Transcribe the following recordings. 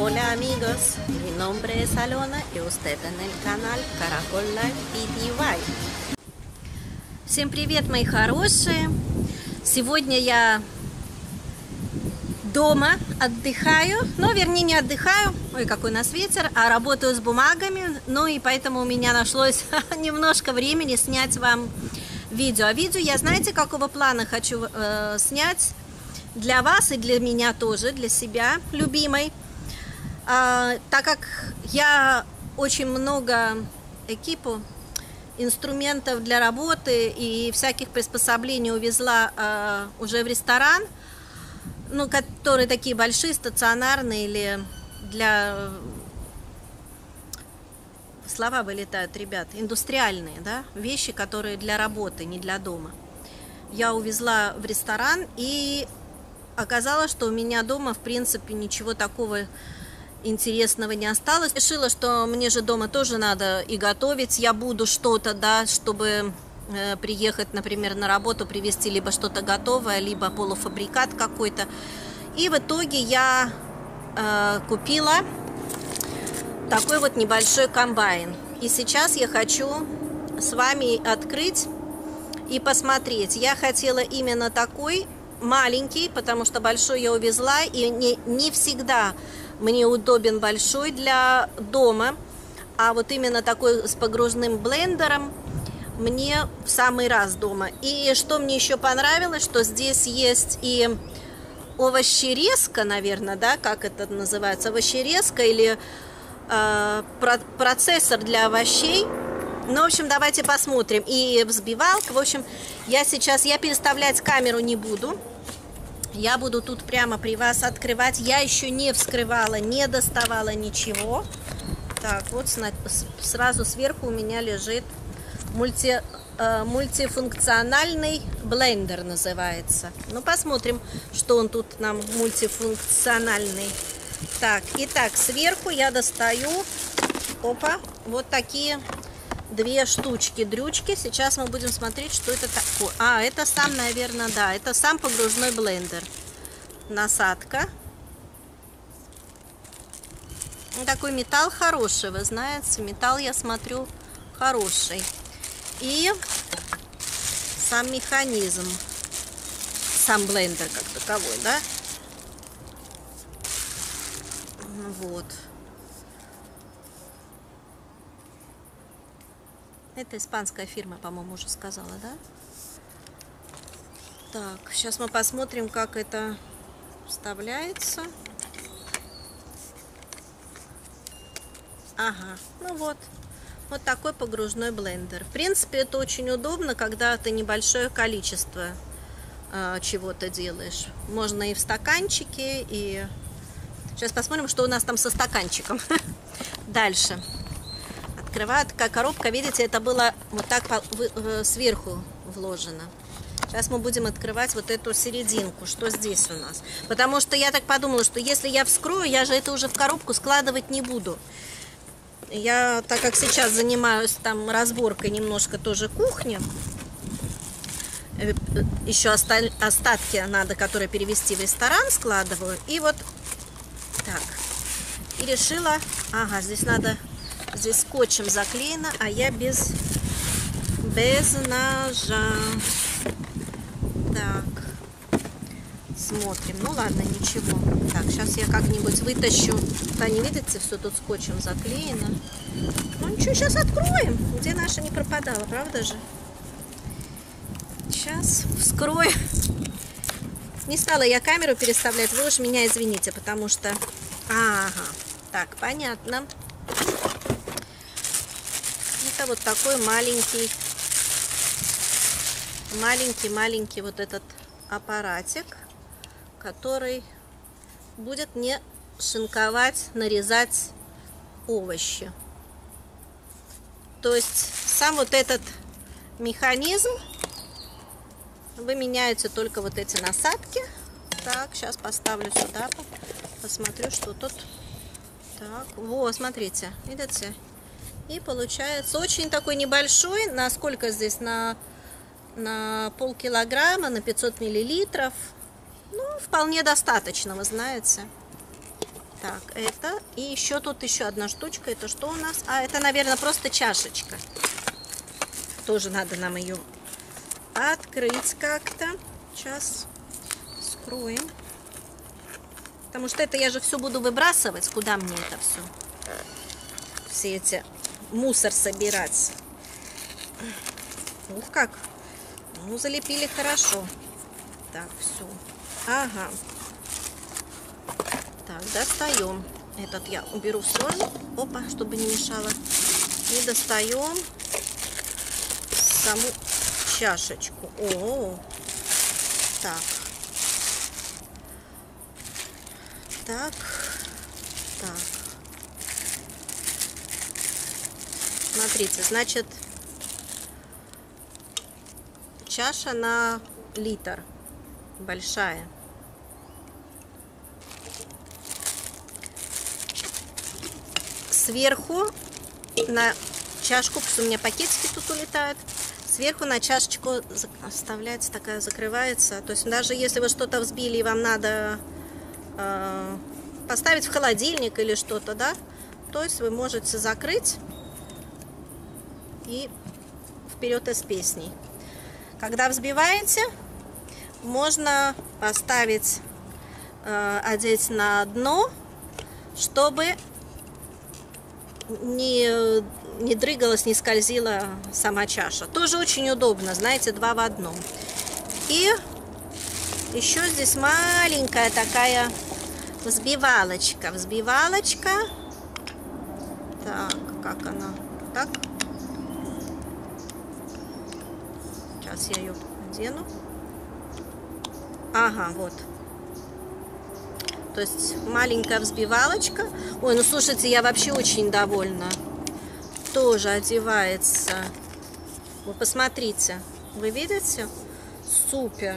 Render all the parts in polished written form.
Hola amigos, mi nombre es Alona y usted en el canal Caracol Life PTY. Всем привет, мои хорошие! Сегодня я дома отдыхаю, вернее не отдыхаю, ой, какой у нас ветер, а работаю с бумагами, и поэтому у меня нашлось немножко времени снять вам видео. А видео я, знаете, какого плана хочу снять для вас и для меня тоже, для себя, любимой. Так как я очень много инструментов для работы и всяких приспособлений увезла уже в ресторан, которые такие большие, стационарные или для... Слова вылетают, ребят, индустриальные, да, вещи, которые для работы, не для дома. Я увезла в ресторан, и оказалось, что у меня дома, в принципе, ничего такого интересного не осталось. Решила, что мне же дома тоже надо и готовить. Я буду что-то, да, чтобы приехать, например, на работу, привезти либо что-то готовое, либо полуфабрикат какой-то. И в итоге я купила такой вот небольшой комбайн. И сейчас я хочу с вами открыть и посмотреть. Я хотела именно такой маленький, потому что большой я увезла, и не всегда мне удобен большой для дома, а вот именно такой с погружным блендером мне в самый раз дома. И что мне еще понравилось, что здесь есть и овощерезка, наверное, да, как это называется, овощерезка или процессор для овощей. В общем, давайте посмотрим. И взбивалка. В общем, я переставлять камеру не буду. Я буду тут прямо при вас открывать. Я еще не вскрывала, не доставала ничего. Так, вот сразу сверху у меня лежит мультифункциональный блендер, называется. Посмотрим, что он тут нам мультифункциональный. Так, итак, сверху я достаю, вот такие две штучки-дрючки. Сейчас мы будем смотреть, что это такое. Это сам, наверное, да, это сам погружной блендер. Насадка. Такой металл хороший, вы знаете, металл, я смотрю, хороший. И сам механизм, сам блендер как таковой, да. Вот. Это испанская фирма, по-моему, уже сказала, да? Так, сейчас мы посмотрим, как это вставляется. Ага, вот такой погружной блендер. В принципе, это очень удобно, когда ты небольшое количество чего-то делаешь. Можно и в стаканчике, и... Сейчас посмотрим, что у нас там со стаканчиком. Дальше. Открываю, такая коробка, видите, это было вот так сверху вложено. Сейчас мы будем открывать вот эту серединку, что здесь у нас. Потому что я так подумала, что если я вскрою, я же это уже в коробку складывать не буду. Я, так как сейчас занимаюсь там разборкой немножко тоже кухни, еще остатки надо, которые перевести в ресторан, складываю. И вот так. И решила, здесь скотчем заклеено, а я без ножа. Так, смотрим. Ладно, ничего. Так, сейчас я как-нибудь вытащу. Да, не видите, все тут скотчем заклеено. Ничего, сейчас откроем. Где наша не пропадала, правда же? Сейчас вскрою. Не стала я камеру переставлять, вы уж меня извините, потому что... так, понятно. Это вот такой маленький вот этот аппаратик, который будет мне шинковать, нарезать овощи. То есть сам вот этот механизм, вы меняете только вот эти насадки. Так, сейчас поставлю сюда, посмотрю, что тут. Так, вот, смотрите, видите? И получается очень такой небольшой, на сколько здесь, на полкилограмма, на 500 миллилитров. Вполне достаточно, вы знаете. Так, это. И еще тут еще одна штучка. Это что у нас? А, это, наверное, просто чашечка. Тоже надо нам ее открыть как-то. Сейчас скроем. Потому что это я же все буду выбрасывать. Куда мне это все? Все эти мусор собирать. Ух, как. Ну, залепили хорошо. Так, все. Ага. Так, достаем. Этот я уберу в сторону. Опа, чтобы не мешало. И достаем саму чашечку. О, так. Так. Так. Смотрите, значит, чаша на литр. Большая. Сверху на чашку, потому что у меня пакетики тут улетают, сверху на чашечку оставляется такая, закрывается. То есть даже если вы что-то взбили и вам надо поставить в холодильник или что-то, да, то есть вы можете закрыть и вперед из песней. Когда взбиваете, можно поставить, одеть на дно, чтобы не дрыгалась, не скользила сама чаша. Тоже очень удобно, знаете, 2 в 1. И еще здесь маленькая такая взбивалочка. Взбивалочка. Так, как она? Так. Сейчас я ее одену. Ага, вот. То есть маленькая взбивалочка. Ой, ну слушайте, я вообще очень довольна. Тоже одевается. Вы посмотрите. Вы видите? Супер.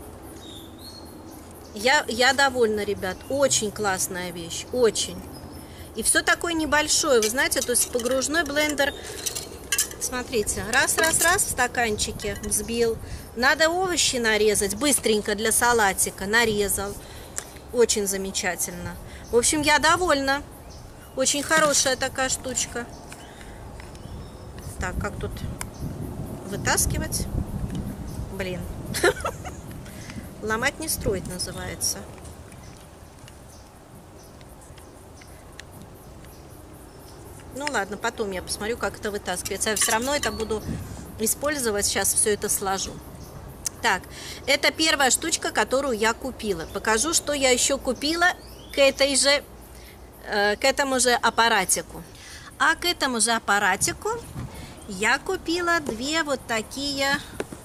Я довольна, ребят. Очень классная вещь. Очень. И все такое небольшое. Вы знаете, то есть погружной блендер. Смотрите. Раз в стаканчике взбил. Надо овощи нарезать. Быстренько для салатика. Нарезал. Очень замечательно. В общем, я довольна. Очень хорошая такая штучка. Так, как тут вытаскивать? Блин. Ломать не строить называется. Ну ладно, потом я посмотрю, как это вытаскивается. Я все равно это буду использовать. Сейчас все это сложу. Так, это первая штучка, которую я купила. Покажу, что я еще купила к этому же аппаратику. А к этому же аппаратику я купила 2 вот такие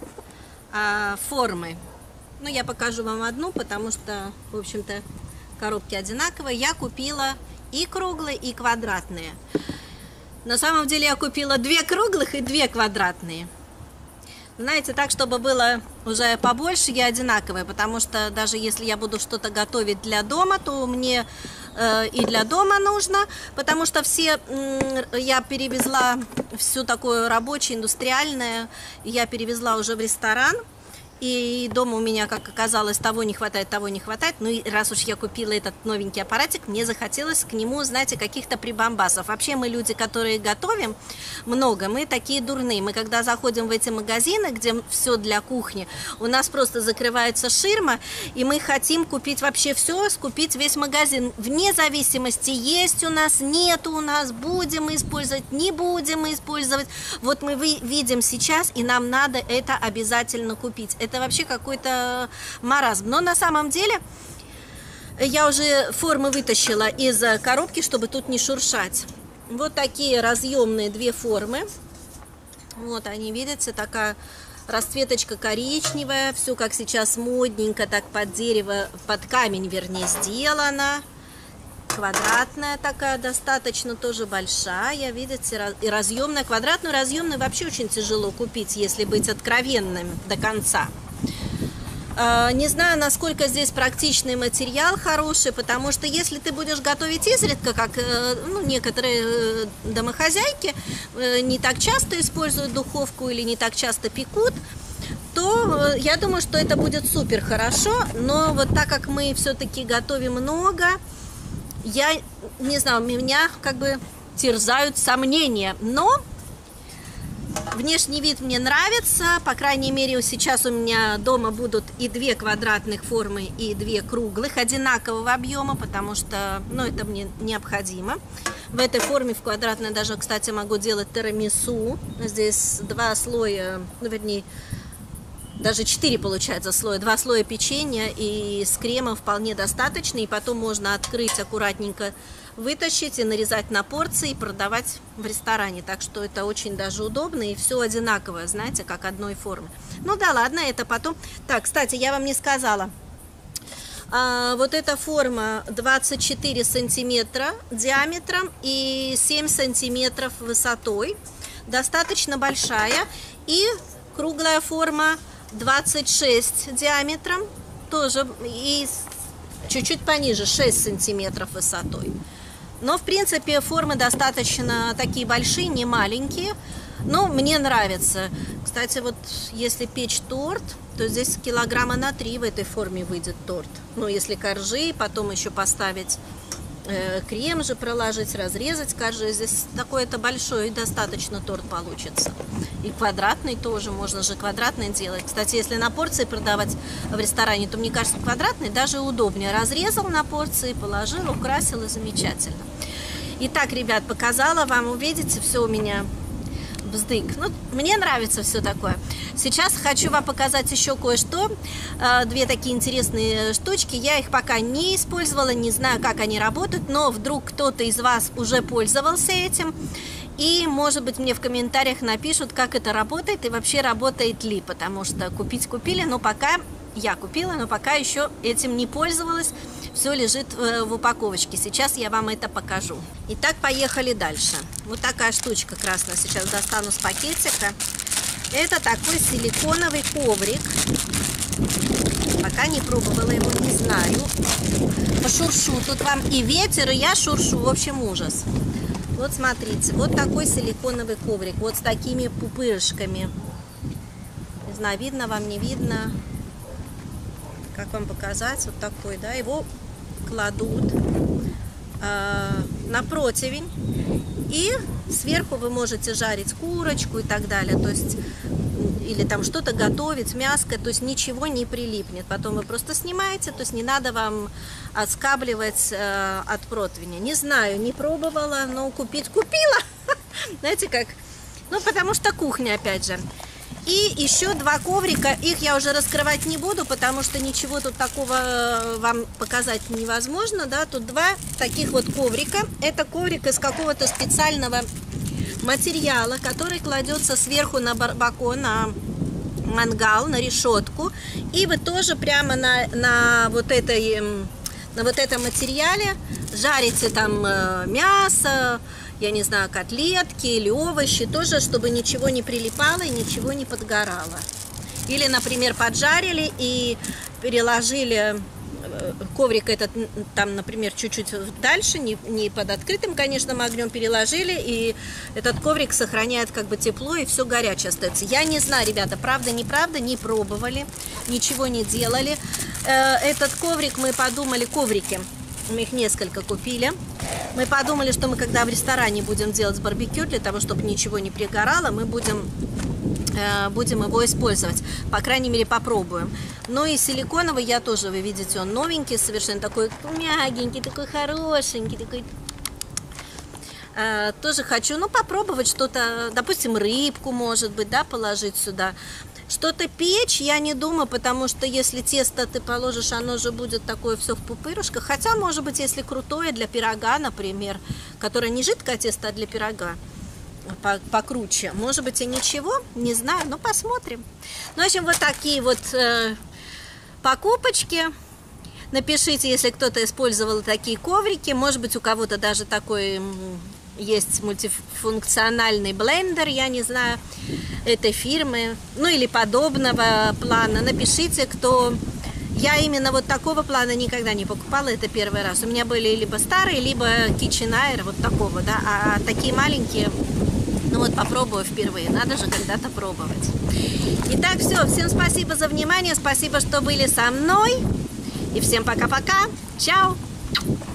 формы. Ну, я покажу вам одну, потому что, в общем-то, коробки одинаковые. Я купила и круглые, и квадратные. На самом деле я купила 2 круглых и 2 квадратные. Знаете, так, чтобы было уже побольше, я одинаковые, потому что даже если я буду что-то готовить для дома, то мне и для дома нужно, потому что я перевезла все такое рабочее, индустриальное, я перевезла уже в ресторан. И дома у меня, как оказалось, того не хватает. Ну и раз уж я купила этот новенький аппаратик, мне захотелось к нему, знаете, каких-то прибамбасов. Вообще мы люди, которые готовим много, мы такие дурные. Мы когда заходим в эти магазины, где все для кухни, у нас просто закрывается ширма, и мы хотим купить вообще все, скупить весь магазин. Вне зависимости, есть у нас, нету у нас, будем мы использовать, не будем мы использовать. Вот мы видим сейчас, и нам надо это обязательно купить. Это вообще какой-то маразм. Но на самом деле я уже формы вытащила из коробки, чтобы тут не шуршать. Вот такие разъемные 2 формы. Вот они, видите, такая расцветочка коричневая. Все как сейчас модненько, так под дерево, под камень, вернее, сделано. Квадратная такая, достаточно тоже большая, видите, и разъемная. Квадратную, разъемную вообще очень тяжело купить, если быть откровенным до конца. Не знаю, насколько здесь практичный материал хороший, потому что если ты будешь готовить изредка, как некоторые домохозяйки не так часто используют духовку или не так часто пекут, то я думаю, что это будет супер хорошо. Но вот так как мы все-таки готовим много, я не знаю, меня как бы терзают сомнения, но внешний вид мне нравится, по крайней мере, сейчас у меня дома будут и 2 квадратных формы, и 2 круглых, одинакового объема, потому что, ну, это мне необходимо. В этой форме, в квадратной, даже, кстати, могу делать тирамису. Здесь 2 слоя, ну, вернее, даже 4 получается слоя, 2 слоя печенья, и с кремом вполне достаточно, и потом можно открыть, аккуратненько вытащить и нарезать на порции и продавать в ресторане. Так что это очень даже удобно, и все одинаковое, знаете, как одной формы. Ну да ладно, это потом. Так, кстати, я вам не сказала. Вот эта форма 24 сантиметра диаметром и 7 сантиметров высотой. Достаточно большая. И круглая форма 26 диаметром, тоже, и чуть-чуть пониже, 6 сантиметров высотой. Но, в принципе, формы достаточно такие большие, не маленькие. Но мне нравится. Кстати, вот если печь торт, то здесь килограмма на 3 в этой форме выйдет торт. Ну, если коржи, потом еще поставить крем же проложить, разрезать коржи. Здесь такой-то большой достаточно торт получится. И квадратный тоже, можно же квадратный делать. Кстати, если на порции продавать в ресторане, то, мне кажется, квадратный даже удобнее. Разрезал на порции, положил, украсил, и замечательно. Итак, ребят, показала вам, увидите, все у меня бздык. Ну, мне нравится все такое. Сейчас хочу вам показать еще кое-что. 2 такие интересные штучки. Я их пока не использовала, не знаю, как они работают, но вдруг кто-то из вас уже пользовался этим. И, может быть, мне в комментариях напишут, как это работает и вообще работает ли. Потому что купить купили, но пока я купила, но пока еще этим не пользовалась. Все лежит в упаковочке. Сейчас я вам это покажу. Итак, поехали дальше. Вот такая штучка красная. Сейчас достану с пакетика. Это такой силиконовый коврик. Пока не пробовала его, не знаю. Пошуршу. Тут вам и ветер, и я шуршу. В общем, ужас. Вот смотрите. Вот такой силиконовый коврик. Вот с такими пупырышками. Не знаю, видно вам, не видно. Как вам показать? Вот такой, да. Его кладут на противень. И сверху вы можете жарить курочку и так далее. То есть, или там что-то готовить, мяско. То есть ничего не прилипнет. Потом вы просто снимаете. То есть не надо вам отскабливать от противня. Не знаю, не пробовала, но купить купила. Знаете как? Ну, потому что кухня, опять же. И еще 2 коврика, их я уже раскрывать не буду, потому что ничего тут такого вам показать невозможно, да, тут 2 таких вот коврика. Это коврик из какого-то специального материала, который кладется сверху на барбако, на мангал, на решетку. И вы тоже прямо на вот этом материале жарите там мясо, я не знаю, котлетки или овощи, тоже, чтобы ничего не прилипало и ничего не подгорало. Или, например, поджарили и переложили коврик этот, там, например, чуть-чуть дальше, не под открытым, конечно, огнем переложили, и этот коврик сохраняет как бы тепло, и все горячее остается. Я не знаю, ребята, правда, неправда, не пробовали, ничего не делали. Этот коврик мы подумали, коврики, мы их несколько купили. Мы подумали, что мы, когда в ресторане будем делать барбекю, для того, чтобы ничего не пригорало, мы будем его использовать. По крайней мере, попробуем. Ну и силиконовый я тоже, вы видите, он новенький, совершенно такой мягенький, такой хорошенький, такой... Тоже хочу, ну, попробовать что-то, допустим, рыбку, может быть, да, положить сюда. Что-то печь я не думаю, потому что если тесто ты положишь, оно же будет такое все в пупырышках. Хотя, может быть, если крутое для пирога, например, которое не жидкое тесто, а для пирога, покруче, может быть, и ничего, не знаю, но посмотрим. Ну, в общем, вот такие вот покупочки. Напишите, если кто-то использовал такие коврики, может быть, у кого-то даже такой... Есть мультифункциональный блендер, я не знаю, этой фирмы, ну или подобного плана. Напишите, кто... Я именно вот такого плана никогда не покупала, это первый раз. У меня были либо старые, либо KitchenAid, вот такого, да, а такие маленькие, ну вот попробую впервые, надо же когда-то пробовать. Итак, все, всем спасибо за внимание, спасибо, что были со мной, и всем пока-пока, чао!